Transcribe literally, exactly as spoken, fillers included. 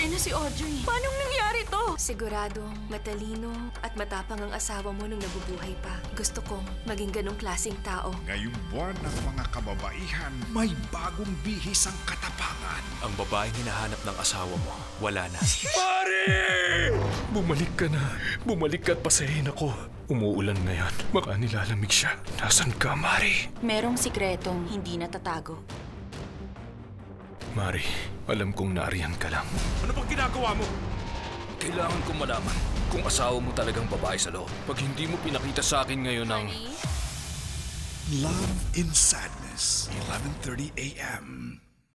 Patay na si Audrey. Paano nangyari to? Siguradong matalino at matapang ang asawa mo nung nabubuhay pa. Gusto kong maging ganong klaseng tao. Ngayong buwan ng mga kababaihan, may bagong bihis ang katapangan. Ang babaeng hinahanap ng asawa mo, wala na. Mari! Bumalik ka na. Bumalik ka at pasahin ako. Umuulan ngayon. Baka nilalamig siya. Nasaan ka, Mari? Merong sikretong hindi natatago. Mari, alam kong naariyan ka lang. Ano bang ginagawa mo? Kailangan kong malaman kung asawa mo talagang babae sa loob. Pag hindi mo pinakita sa akin ngayon ang... Love in Sadness, eleven thirty a m